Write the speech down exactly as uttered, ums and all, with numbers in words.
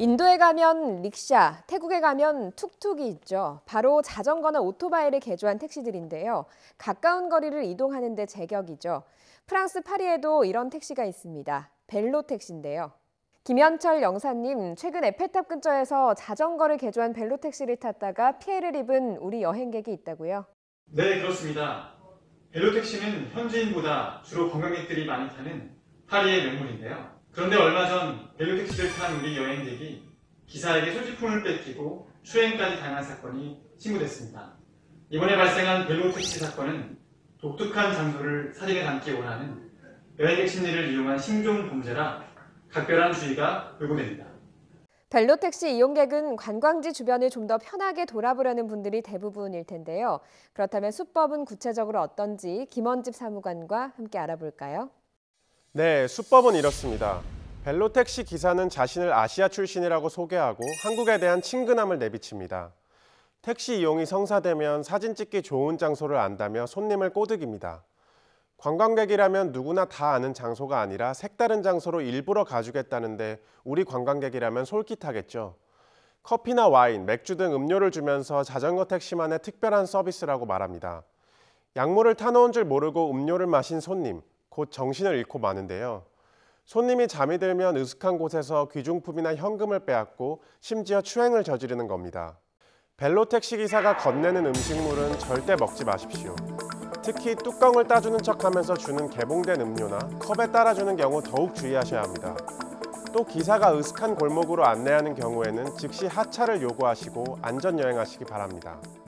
인도에 가면 릭샤, 태국에 가면 툭툭이 있죠. 바로 자전거나 오토바이를 개조한 택시들인데요. 가까운 거리를 이동하는 데 제격이죠. 프랑스 파리에도 이런 택시가 있습니다. 벨로 택시인데요. 김현철 영사님, 최근 에펠탑 근처에서 자전거를 개조한 벨로 택시를 탔다가 피해를 입은 우리 여행객이 있다고요? 네, 그렇습니다. 벨로택시는 현지인보다 주로 관광객들이 많이 타는 파리의 명물인데요. 그런데 얼마 전 벨로택시를 탄 우리 여행객이 기사에게 소지품을 뺏기고 추행까지 당한 사건이 신고됐습니다. 이번에 발생한 벨로택시 사건은 독특한 장소를 사진에 담기 원하는 여행객 심리를 이용한 신종 범죄라 각별한 주의가 요구됩니다. 벨로 택시 이용객은 관광지 주변을 좀 더 편하게 돌아보려는 분들이 대부분일 텐데요. 그렇다면 수법은 구체적으로 어떤지 김원집 사무관과 함께 알아볼까요? 네, 수법은 이렇습니다. 벨로 택시 기사는 자신을 아시아 출신이라고 소개하고 한국에 대한 친근함을 내비칩니다. 택시 이용이 성사되면 사진 찍기 좋은 장소를 안다며 손님을 꼬드깁니다. 관광객이라면 누구나 다 아는 장소가 아니라 색다른 장소로 일부러 가주겠다는데 우리 관광객이라면 솔깃하겠죠. 커피나 와인, 맥주 등 음료를 주면서 자전거 택시만의 특별한 서비스라고 말합니다. 약물을 타놓은 줄 모르고 음료를 마신 손님, 곧 정신을 잃고 마는데요. 손님이 잠이 들면 으슥한 곳에서 귀중품이나 현금을 빼앗고 심지어 추행을 저지르는 겁니다. 벨로 택시 기사가 건네는 음식물은 절대 먹지 마십시오. 특히 뚜껑을 따주는 척하면서 주는 개봉된 음료나 컵에 따라주는 경우 더욱 주의하셔야 합니다. 또 기사가 으슥한 골목으로 안내하는 경우에는 즉시 하차를 요구하시고 안전여행하시기 바랍니다.